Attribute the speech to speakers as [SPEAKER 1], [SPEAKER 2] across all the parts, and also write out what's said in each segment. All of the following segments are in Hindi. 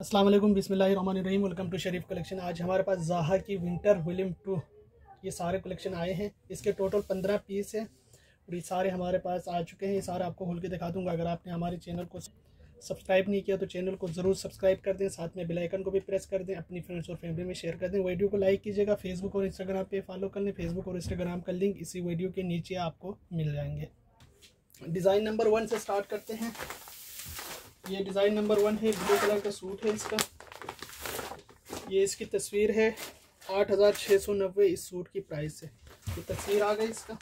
[SPEAKER 1] अस्सलाम वालेकुम, बिस्मिल्लाहिर्रहमानिर्रहीम। Welcome to Sharif collection. आज हमारे पास ज़ाहा की विंटर वॉल्यूम 2 ये सारे कलेक्शन आए हैं। इसके टोटल 15 पीस हैं और ये सारे हमारे पास आ चुके हैं। ये सारा आपको खोल के दिखा दूंगा। अगर आपने हमारे चैनल को सब्सक्राइब नहीं किया तो चैनल को ज़रूर सब्सक्राइब कर दें, साथ में बेल आइकन को भी प्रेस कर दें, अपनी फ्रेंड्स और फैमिली में शेयर कर दें। वीडियो को लाइक कीजिएगा। फेसबुक और इंस्टाग्राम पे फॉलो कर लें। फेसबुक और इंस्टाग्राम का लिंक इसी वीडियो के नीचे आपको मिल जाएंगे। डिज़ाइन नंबर 1 से स्टार्ट करते हैं। ये डिज़ाइन नंबर 1 है, ब्लू कलर का सूट है इसका। ये इसकी तस्वीर है 8690 इस सूट की प्राइस है। ये तस्वीर आ गई इसका।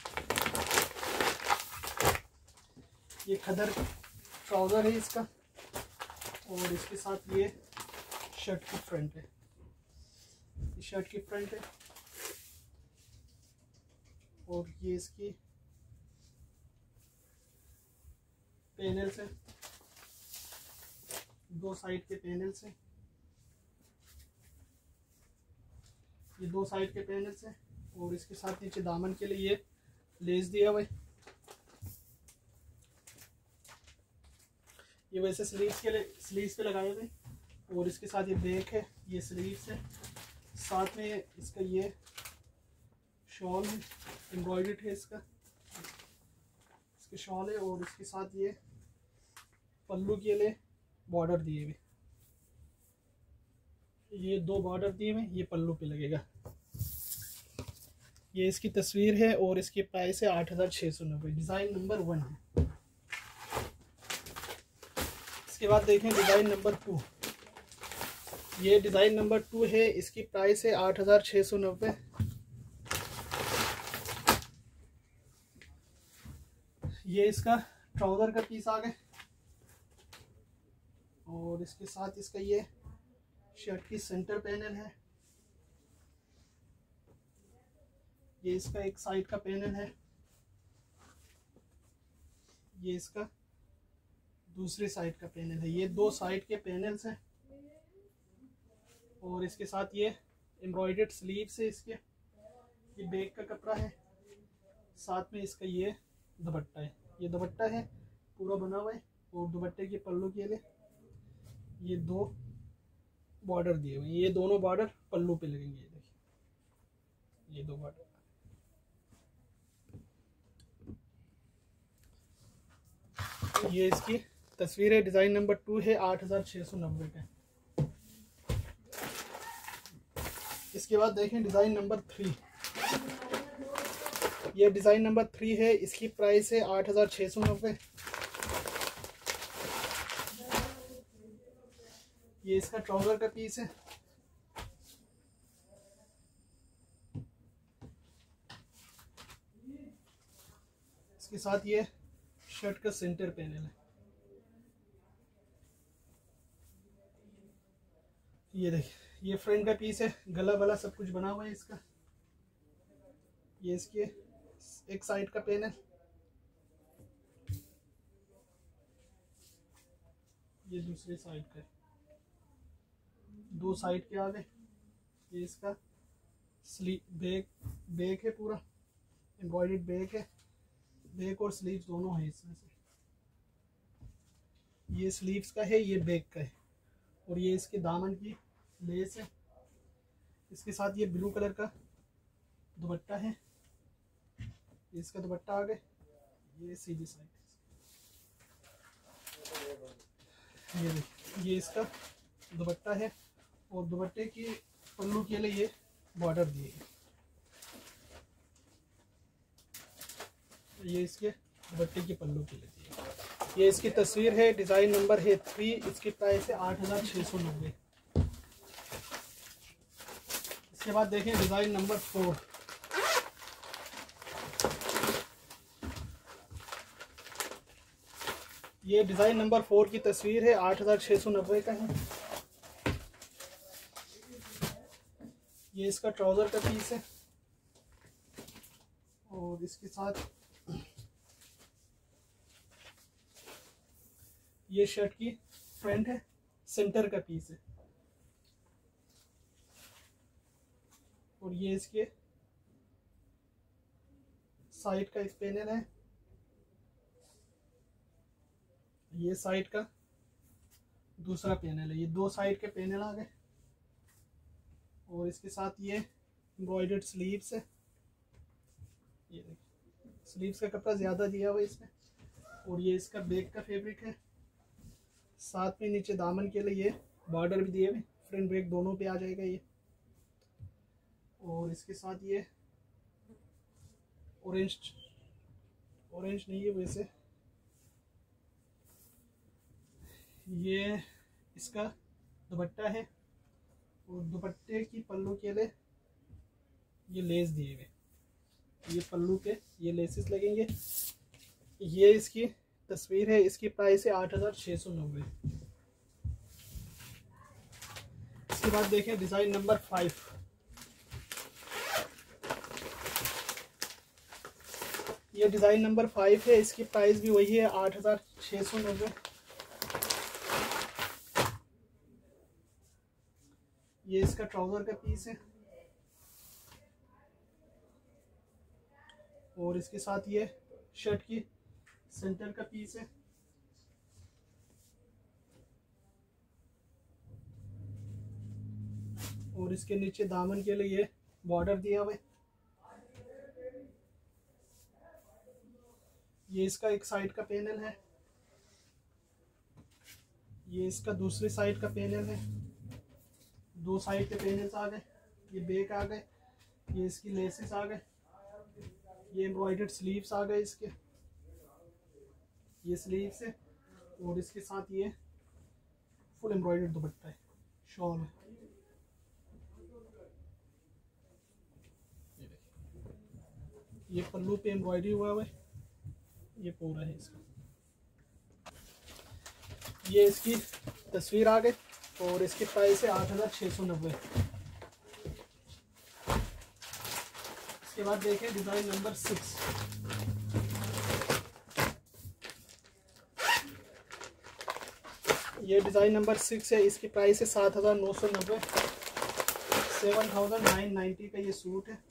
[SPEAKER 1] ये खदर ट्राउज़र है इसका और इसके साथ ये शर्ट की फ्रंट है। ये शर्ट की फ्रंट है और ये इसकी पैनल्स है, दो साइड के पैनल्स हैं। ये दो साइड के पैनल्स हैं और इसके साथ नीचे दामन के लिए ये लेस दिया हुआ है। ये वैसे स्लीव्स पे लगाए हुए और इसके साथ ये बैक है, ये स्लीव्स है। साथ में इसका ये शॉल है, एम्ब्रॉयडर्ड है इसका शॉल है और इसके साथ ये पल्लू के लिए बॉर्डर दिए हुए। ये दो बॉर्डर दिए हुए, ये पल्लू पे लगेगा। ये इसकी तस्वीर है और इसकी प्राइस है 8690। डिज़ाइन नंबर 1 है। इसके बाद देखें डिज़ाइन नंबर 2। ये डिज़ाइन नंबर 2 है, इसकी प्राइस है 8690। ये इसका ट्राउज़र का पीस आ गया और इसके साथ इसका ये शर्ट की सेंटर पैनल है। ये इसका एक साइड का पैनल है, ये इसका दूसरी साइड का पैनल है। ये दो साइड के पैनल्स हैं और इसके साथ ये एम्ब्रॉयडर्ड स्लीव्स है इसके। ये बैक का कपड़ा है, साथ में इसका ये दुपट्टा है। ये दुपट्टा है पूरा बना हुआ है और दुपट्टे के पल्लू के लिए ये दो बॉर्डर दिए हुए हैं। ये दोनों बॉर्डर पल्लू पे लगेंगे। ये देखिए, ये दो बॉर्डर। ये इसकी तस्वीर है। डिज़ाइन नंबर 2 है, 8690 का। इसके बाद देखें डिज़ाइन नंबर 3। ये डिज़ाइन नंबर 3 है, इसकी प्राइस है 8690। ये इसका ट्राउज़र का पीस है। इसके साथ ये शर्ट का सेंटर पैनल है। ये देखिए, ये फ्रंट का पीस है, गला वाला सब कुछ बना हुआ है इसका। ये इसके एक साइड का पैनल, ये दूसरे साइड का, दो साइड के आगे। ये इसका बैक है, पूरा एम्ब्रॉयडर्ड बैक है। बैक और स्लीव्स दोनों हैं इसमें से। ये स्लीव्स का है, ये बैक का है और ये इसके दामन की लेस है। इसके साथ ये ब्लू कलर का दुपट्टा है। इसका दुपट्टा आ गया, ये सीधी साइड। ये देखिए, ये इसका दुपट्टा है और दुपट्टे की पल्लू के लिए ये बॉर्डर दिए। ये इसके दुपट्टे की पल्लू के लिए दिए। ये इसकी तस्वीर है। डिज़ाइन नंबर है 3, इसकी प्राइस है 8690। इसके बाद देखें डिज़ाइन नंबर 4। ये डिज़ाइन नंबर 4 की तस्वीर है, 8690 का है। ये इसका ट्राउज़र का पीस है और इसके साथ ये शर्ट की फ्रंट है, सेंटर का पीस है और ये इसके साइड का एक पैनल है। ये साइड का दूसरा पैनल है, ये दो साइड के पैनल आ गए। और इसके साथ ये एम्ब्रॉयडर्ड स्लीव्स है, ये देखिए स्लीव्स का कपड़ा ज़्यादा दिया हुआ है इसमें। और ये इसका बैक का फैब्रिक है। साथ में नीचे दामन के लिए ये बॉर्डर भी दिए हुए, फ्रंट बैक दोनों पे आ जाएगा ये। और इसके साथ ये ऑरेंज नहीं है वैसे, ये इसका दुपट्टा है। और दुपट्टे की पल्लू के लिए ये लेस दिए हुए, ये पल्लू पे ये लेसेस लगेंगे। ये इसकी तस्वीर है, इसकी प्राइस है 8690। इसके बाद देखें डिज़ाइन नंबर 5। ये डिज़ाइन नंबर 5 है, इसकी प्राइस भी वही है 8690। ये इसका ट्राउज़र का पीस है। और इसके साथ ये शर्ट की सेंटर का पीस है। और इसके नीचे दामन के लिए ये बॉर्डर दिया हुआ है। ये इसका एक साइड का पैनल है, ये इसका दूसरी साइड का पैनल है। दो साइड के पैनल्स आ गए, ये बैक आ गए, ये इसकी लेसेस आ गए, ये एम्ब्रॉयडर्ड स्लीव्स आ गए इसके, ये स्लीव्स है। और इसके साथ ये फुल एम्ब्रॉयडर्ड दुपट्टा है, शॉल है। ये पल्लू पे एम्ब्रॉयडरी हुआ है, ये पूरा है इसका। ये इसकी तस्वीर आ गई और इसकी प्राइस है 8690। इसके बाद देखें डिज़ाइन नंबर 6। ये डिज़ाइन नंबर 6 है, इसकी प्राइस है 7990। 7990 का ये सूट है।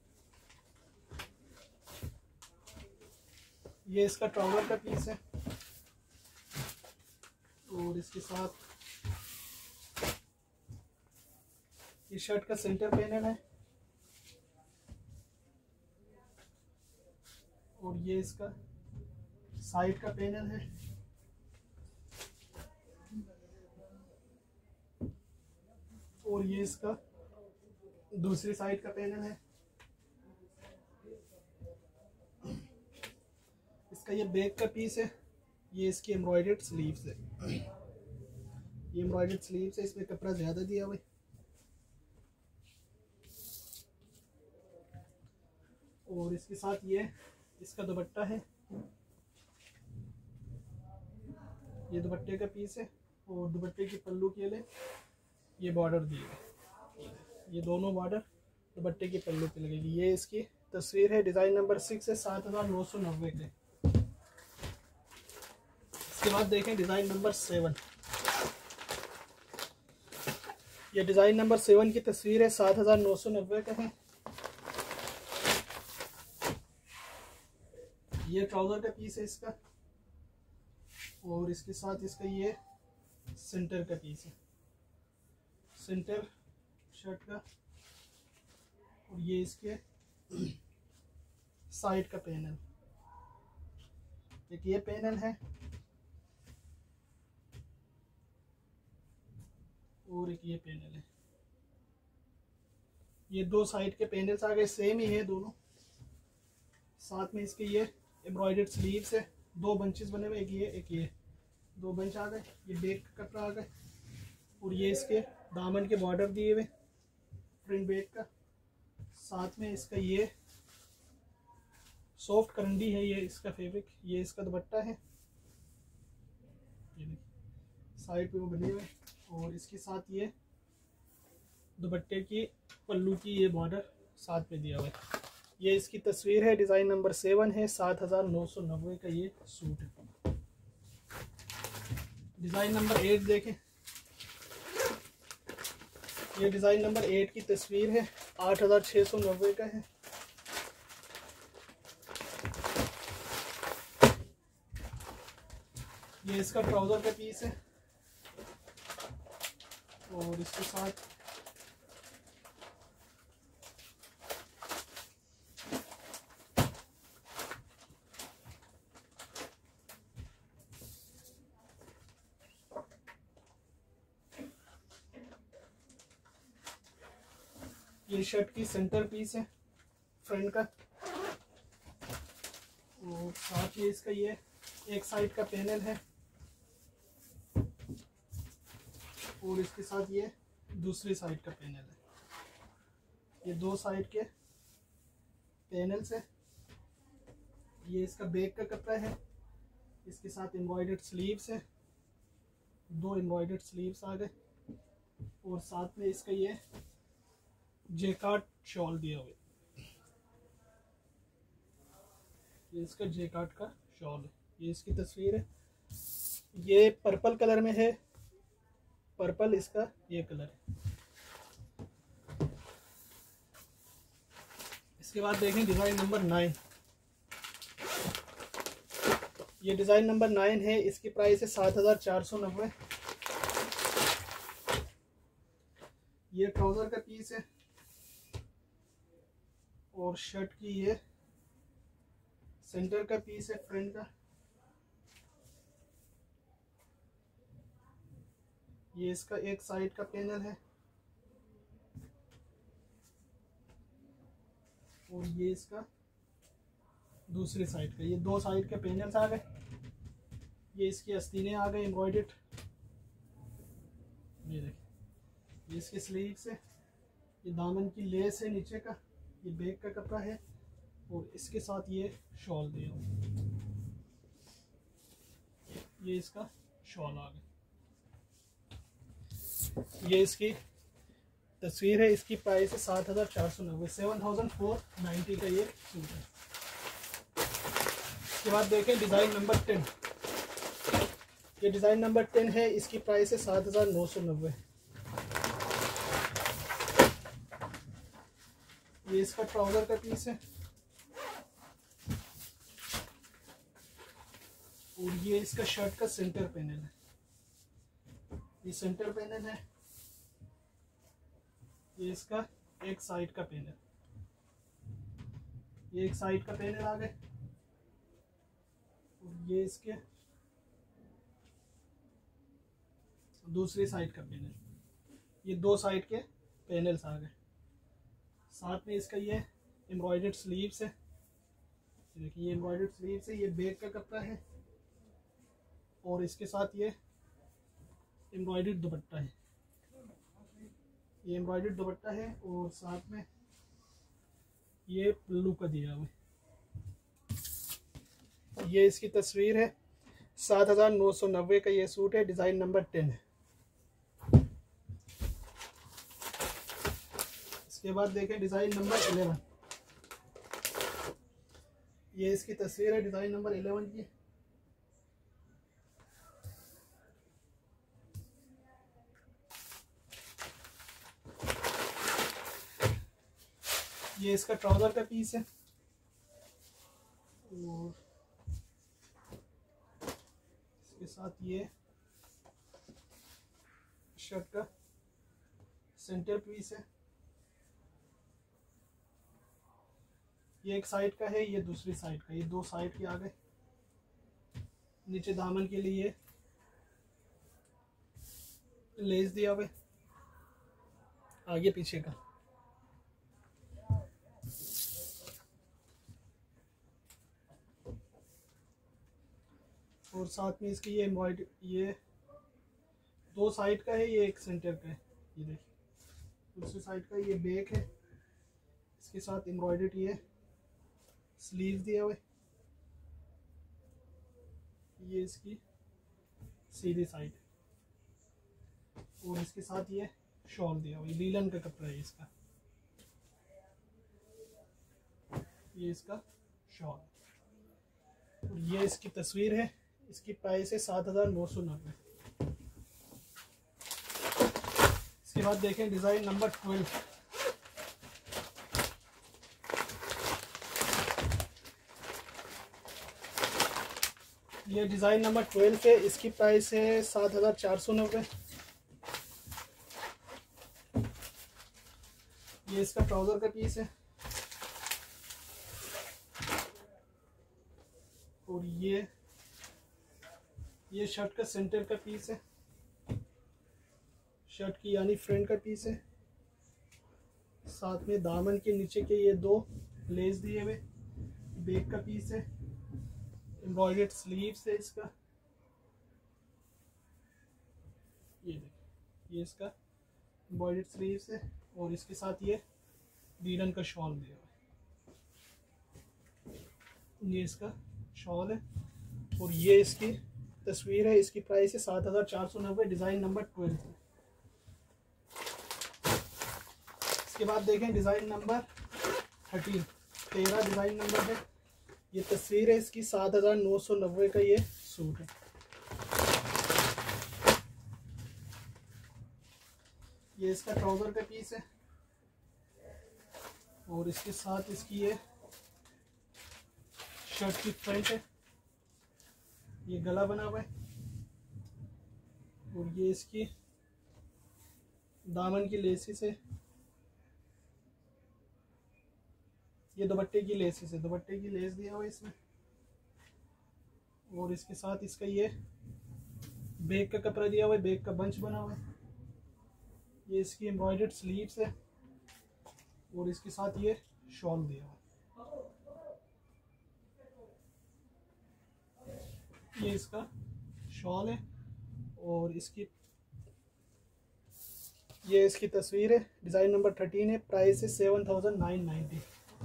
[SPEAKER 1] ये इसका ट्राउज़र का पीस है। और इसके साथ ये शर्ट का सेंटर पैनल है। और ये इसका साइड का पैनल है। और ये इसका दूसरी साइड का पैनल है। इसका ये बैक का पीस है। ये इसकी एम्ब्रॉयडर्ड स्लीव्स है, ये एम्ब्रॉयडर्ड स्लीव्स है, इसमें कपड़ा ज़्यादा दिया हुआ है। और इसके साथ ये इसका दुपट्टा है, ये दुपट्टे का पीस है। और दुपट्टे की पल्लू के लिए ये बॉर्डर दिए गए, ये दोनों बॉर्डर दुपट्टे की पल्लू पे लगेगी। ये इसकी तस्वीर है, डिज़ाइन नंबर 6 है, 7990 के। इसके बाद देखें डिज़ाइन नंबर 7। ये डिज़ाइन नंबर 7 की तस्वीर है, 7990 का है। ये ट्राउज़र का पीस है इसका। और इसके साथ इसका ये सेंटर का पीस है, सेंटर शर्ट का। और ये इसके साइड का पैनल, एक ये पैनल है और एक ये पैनल है। ये दो साइड के पैनल्स आ गए, सेम ही है दोनों। साथ में इसके ये एम्ब्रॉयडर्ड स्लीव्स है, दो बंचेस बने हुए, एक ये दो बंच आ गए। ये बैक का कपड़ा आ गए। और ये इसके दामन के बॉर्डर दिए हुए फ्रंट बैक का। साथ में इसका ये सॉफ्ट करंडी है, ये इसका फैब्रिक। ये इसका दुपट्टा है, ये देखिए साइड पे वो बने हुए। और इसके साथ ये दुपट्टे की पल्लू की ये बॉर्डर साथ में दिया हुआ है। ये इसकी तस्वीर है, डिज़ाइन नंबर 7 है, 7990 का ये सूट है। डिज़ाइन नंबर 8 देखें। ये डिज़ाइन नंबर 8 की तस्वीर है, 8690 का है। ये इसका ट्राउज़र का पीस है। और इसके साथ ये शर्ट की सेंटर पीस है फ्रंट का, और साथ ही इसका ये एक साइड का पैनल है, और इसके साथ ये दूसरी साइड का पैनल है। ये दो साइड के पैनल से, ये इसका बैक का कपड़ा है, इसके साथ एम्ब्रॉयडर्ड स्लीव्स है, दो एम्ब्रॉयडर्ड स्लीव्स आ गए, और साथ में इसका ये जेकार्ड शॉल दिया हुआ है। ये इसका जेकार्ड का शॉल है, ये इसकी तस्वीर है। ये पर्पल कलर में है, पर्पल इसका ये कलर है। इसके बाद देखें डिज़ाइन नंबर 9। ये डिज़ाइन नंबर 9 है, इसकी प्राइस है 7490। ये ट्राउज़र का पीस है, और शर्ट की ये सेंटर का पीस है फ्रंट का। ये इसका एक साइड का पैनल है, और ये इसका दूसरी साइड का। ये दो साइड के पैनल्स आ गए। ये इसकी आस्तीनें आ गए एम्ब्रॉयडर्ड। ये देखिए, ये इसके स्लीव्स है, ये दामन की लेस है नीचे का, ये बैक का कपड़ा है, और इसके साथ ये शॉल दिया हुआ। ये इसका शॉल आ गया। ये इसकी तस्वीर है, इसकी प्राइस है 7490, 7490 का ये सूट है। इसके बाद देखें डिज़ाइन नंबर 10। ये डिज़ाइन नंबर 10 है, इसकी प्राइस है 7990। ये इसका ट्राउज़र का पीस है, और ये इसका शर्ट का सेंटर पैनल है। ये सेंटर पैनल है, ये इसका एक साइड का पैनल, ये एक साइड का पैनल आ गए, और ये इसके दूसरी साइड का पैनल। ये दो साइड के पैनल्स आ गए। साथ में इसका ये एम्ब्रॉयडर्ड स्लीव्स है। देखिए, ये एम्ब्रॉयडर्ड स्लीव्स है, ये बैक का कपड़ा है, और इसके साथ ये एम्ब्रॉयडर्ड दुपट्टा है। ये एम्ब्रॉयडर्ड दुपट्टा है, और साथ में ये पल्लू का दिया हुआ है। ये इसकी तस्वीर है। 7990 का ये सूट है, डिज़ाइन नंबर 10 है। इसके बाद देखें डिज़ाइन नंबर 11। ये इसकी तस्वीर है डिज़ाइन नंबर 11 की। ये इसका ट्राउज़र का पीस है, और इसके साथ ये शर्ट का सेंटर पीस है। ये एक साइड का है, ये दूसरी साइड का, ये दो साइड के आ गए। नीचे दामन के लिए लेस दिया हुआ, आगे पीछे का। और साथ में इसकी ये एम्ब्रॉयडरी, ये दो साइड का है, ये एक सेंटर का है। ये देखिए, दूसरी साइड का ये बैक है, इसके साथ एम्ब्रॉयडर्ड ये स्लीव दिया हुआ है। ये इसकी सीधी साइड, और इसके साथ ये शॉल दिया हुआ है। लीलन का कपड़ा है इसका, ये इसका शॉल, और ये इसकी तस्वीर है। इसकी प्राइस है 7990। इसके बाद देखें डिज़ाइन नंबर 12। ये डिज़ाइन नंबर 12 है, इसकी प्राइस है 7490। ये इसका ट्राउज़र का पीस है और ये शर्ट का सेंटर का पीस है, शर्ट की यानी फ्रंट का पीस है। साथ में दामन के नीचे के ये 2 लेस दिए हुए, बैक का पीस है, एम्ब्रॉयडर्ड स्लीव्स है इसका। ये देखिए, ये इसका एम्ब्रॉयडर्ड स्लीव्स है और इसके साथ ये लीलन का शॉल दिया हुआ है। ये इसका शॉल है और ये इसकी तस्वीर है। इसकी प्राइस है 7490, डिज़ाइन नंबर 12 है। इसके बाद देखें डिज़ाइन नंबर 13 डिज़ाइन नंबर है। ये तस्वीर है इसकी। 7990 का ये सूट है। ये इसका ट्राउज़र का पीस है और इसके साथ इसकी ये शर्ट की फ्रंट है। ये गला बना हुआ है और ये इसकी दामन की लेसिस है। ये दुपट्टे की लेसिस है, दुपट्टे की लेस दिया हुआ है इसमें। और इसके साथ इसका ये बैक का कपड़ा दिया हुआ है, बैक का बंच बना हुआ है। ये इसकी एम्ब्रॉयडर्ड स्लीव्स है और इसके साथ ये शॉल दिया हुआ है। ये इसका शॉल है और ये इसकी तस्वीर है। डिज़ाइन नंबर 13 है। प्राइस है 7990।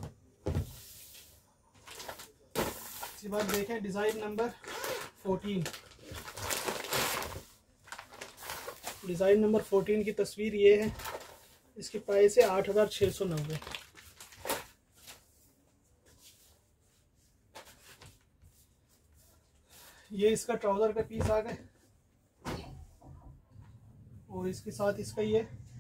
[SPEAKER 1] इसके बाद देखें डिज़ाइन नंबर 14। डिज़ाइन नंबर 14 की तस्वीर ये है। इसकी प्राइस है 8690। ये इसका ट्राउज़र का पीस आ गए और इसके साथ इसका ये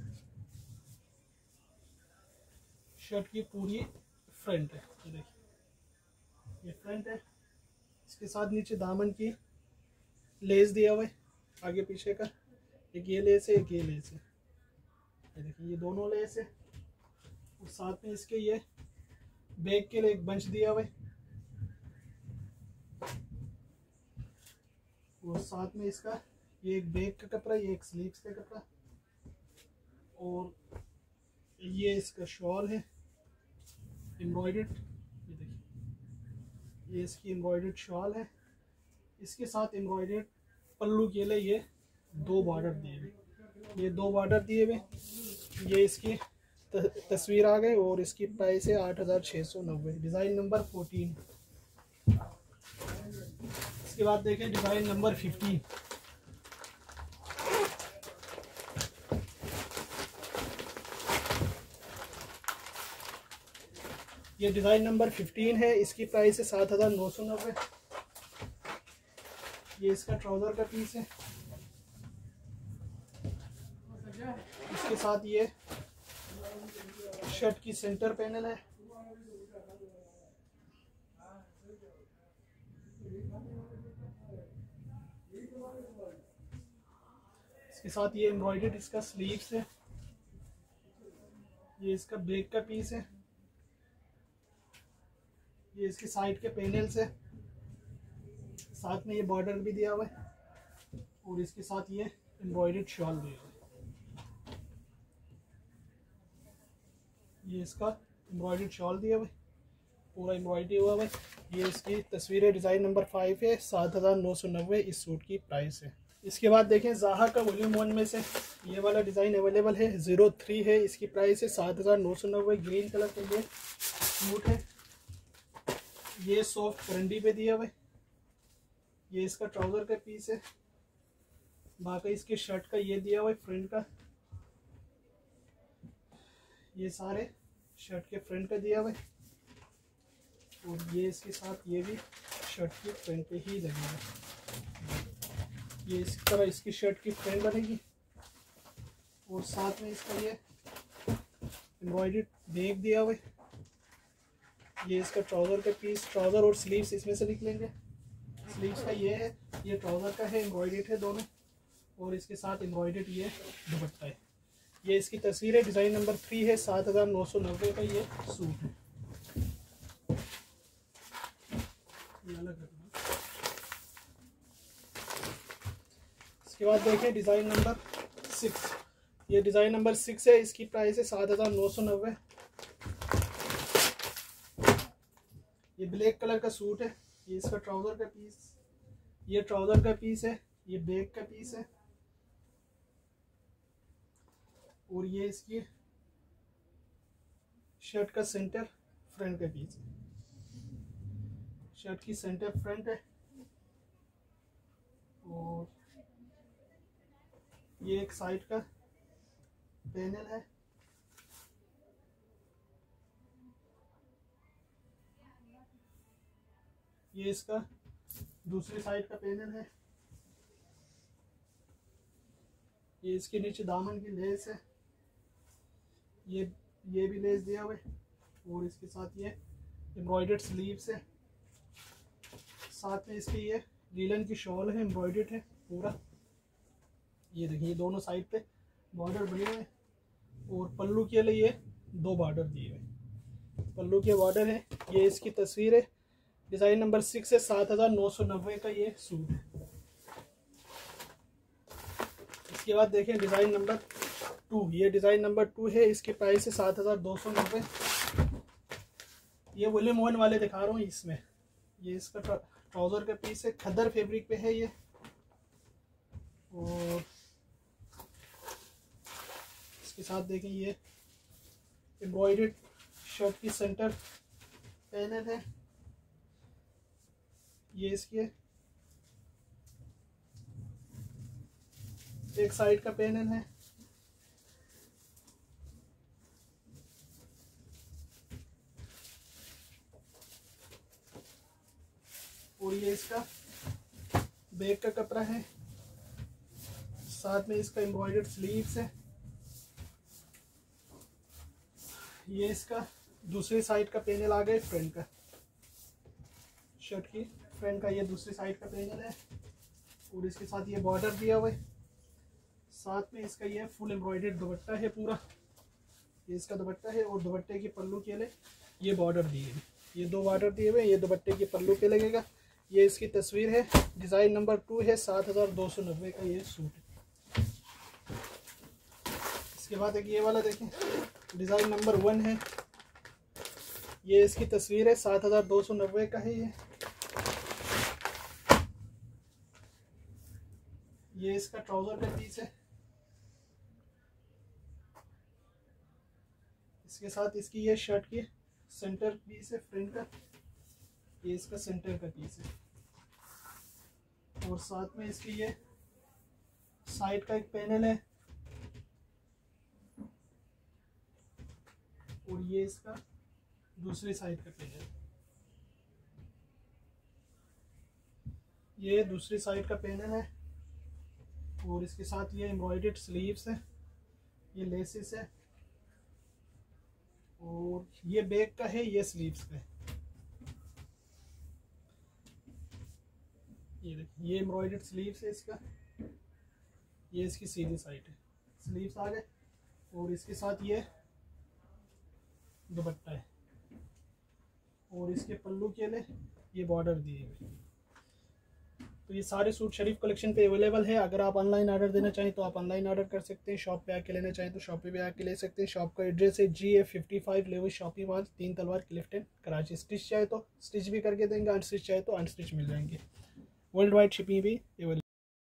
[SPEAKER 1] शर्ट की पूरी फ्रंट है। ये देखिए, ये फ्रंट है। इसके साथ नीचे दामन की लेस दिया हुआ है आगे पीछे का। एक ये लेस है, एक ये लेस है। ये देखिए, ये दोनों लेस है और साथ में इसके ये बैक के लिए एक बंच दिया हुआ है और साथ में इसका ये एक बैक का कपड़ा, ये एक स्लीव्स का कपड़ा और ये इसका शॉल है एम्ब्रॉयडर्ड। ये देखिए, ये इसकी एम्ब्रॉयडर्ड शॉल है। इसके साथ एम्ब्रॉयडर्ड पल्लू के लिए ये 2 बॉर्डर दिए हुए, ये 2 बॉर्डर दिए हुए। ये इसकी तस्वीर आ गई और इसकी प्राइस है 8690। Design number 14। इसके बाद देखें डिज़ाइन नंबर 15। ये डिज़ाइन नंबर 15 है। इसकी प्राइस है 7990। ये इसका ट्राउज़र का पीस है। इसके साथ ये शर्ट की सेंटर पैनल है। इसके साथ ये एम्ब्रॉयडर्ड इसका स्लीव्स है। ये इसका बैक का पीस है। ये इसके साइड के पैनल्स है। साथ में ये बॉर्डर भी दिया हुआ है और इसके साथ ये एम्ब्रॉयडर्ड शॉल दिया हुआ है। ये इसका एम्ब्रॉयडर्ड शॉल दिया हुआ है, पूरा एम्ब्रॉयडरी हुआ है। ये इसकी तस्वीर है। डिज़ाइन नंबर 5 है। 7990 इस सूट की प्राइस है। इसके बाद देखें ज़ाहा का वॉल्यूम 1 में से ये वाला डिज़ाइन अवेलेबल है। 03 है। इसकी प्राइस है 7990। ग्रीन कलर का ये सूट है। ये सॉफ्ट करंडी पे दिया हुआ है। ये इसका ट्राउज़र का पीस है। बाकी इसके शर्ट का ये दिया हुआ है फ्रंट का। ये सारे शर्ट के फ्रंट का दिया हुआ है और ये इसके साथ ये भी शर्ट की फ्रंट पे ही लगेगा। ये इस तरह इसकी शर्ट की फ्रंट बनेगी और साथ में इसका ये एम्ब्रॉयडर्ड बैक दिया हुआ है। ये इसका ट्राउज़र का पीस, ट्राउज़र और स्लीव्स इसमें से निकलेंगे। स्लीव्स का ये है, ये ट्राउज़र का है, एम्ब्रॉयडर्ड है दोनों और इसके साथ एम्ब्रॉयडर्ड ये दुपट्टा है। ये इसकी तस्वीर है। डिज़ाइन नंबर 3 है। 7,990 का ये सूट है। इसके बाद देखें डिज़ाइन नंबर 6। ये डिज़ाइन नंबर 6 है। इसकी प्राइस है 7,990। ये ब्लैक कलर का सूट है। ये इसका ट्राउज़र का पीस, ये ट्राउज़र का पीस है, ये बैक का पीस है और ये इसकी शर्ट का सेंटर फ्रंट का पीस है। शर्ट की सेंटर फ्रंट है और ये एक साइड का पैनल है। ये इसका दूसरी साइड का पैनल है। ये इसके नीचे दामन की लेस है। ये भी लेस दिया हुआ है और इसके साथ ये एम्ब्रॉयडर्ड स्लीव्स है। साथ में इसके ये लीलन की शॉल है, एम्ब्रॉयडर्ड है पूरा। ये देखिए दोनों साइड पे बॉर्डर बने हुए हैं और पल्लू के लिए ये 2 बॉर्डर दिए हुए पल्लू के बॉर्डर है। ये इसकी तस्वीर है। डिज़ाइन नंबर 6 है। 7,990 का ये सूट है। इसके बाद देखें डिज़ाइन नंबर 2। ये डिज़ाइन नंबर 2 है। इसकी प्राइस है 7,290। ये वॉल्यूम 1 वाले दिखा रहा हूँ। इसमें ये इसका ट्राउज़र का पीस है। खद्दर फैब्रिक पे है ये। और इसके साथ देखें ये एम्ब्रॉयडर्ड शर्ट की सेंटर पैनल है। ये इसके एक साइड का पैनल है और ये इसका बैक का कपड़ा है। साथ में इसका एम्ब्रॉयडर्ड स्लीव्स है। ये इसका दूसरी साइड का पैनल आ गया फ्रंट का। शर्ट की फ्रंट का ये दूसरी साइड का पैनल है और इसके साथ ये बॉर्डर दिया हुआ है। साथ में इसका ये फुल एम्ब्रॉयडर्ड दुपट्टा है पूरा। ये इसका दुपट्टा है और दुपट्टे की पल्लू के लिए ये बॉर्डर दिए हैं। ये 2 बॉर्डर दिए हुए। ये दुपट्टे की पल्लू पे लगेगा। ये इसकी तस्वीर है। डिज़ाइन नंबर 2 है। 7,290 का ये सूट है। इसके बाद एक ये वाला देखें, डिज़ाइन नंबर 1 है। ये इसकी तस्वीर है। 7,290 का है ये इसका ट्राउज़र का पीस है। इसके साथ इसकी ये शर्ट की सेंटर पीस है फ्रंट का। ये इसका सेंटर का पीस है और साथ में इसकी ये साइड का एक पैनल है और ये इसका दूसरी साइड का पैनल। ये दूसरी साइड का पैनल है और इसके साथ ये एम्ब्रॉयडर्ड स्लीव्स है। ये लेसेस है और ये बैक का है, ये स्लीव्स का है। ये देखिए ये एम्ब्रॉयडर्ड स्लीव्स है इसका। ये इसकी सीधी साइड है, स्लीव्स आ गए और इसके साथ ये दुपट्टा है और इसके पल्लू के लिए ये बॉर्डर दिए हुए। तो ये सारे सूट शरीफ कलेक्शन पे अवेलेबल है। अगर आप ऑनलाइन ऑर्डर देना चाहें तो आप ऑनलाइन ऑर्डर कर सकते हैं। शॉप पे आके लेना चाहें तो शॉप पे भी आके ले सकते हैं। शॉप का एड्रेस है GA55 लेवल शॉपिंग मॉल 3 तलवार क्लिफ्टन कराची। स्टिच चाहे तो स्टिच भी करके देंगे, अनस्टिच चाहे तो अनस्टिच मिल जाएंगे। वर्ल्ड वाइड शिपिंग भी अवेलेबल।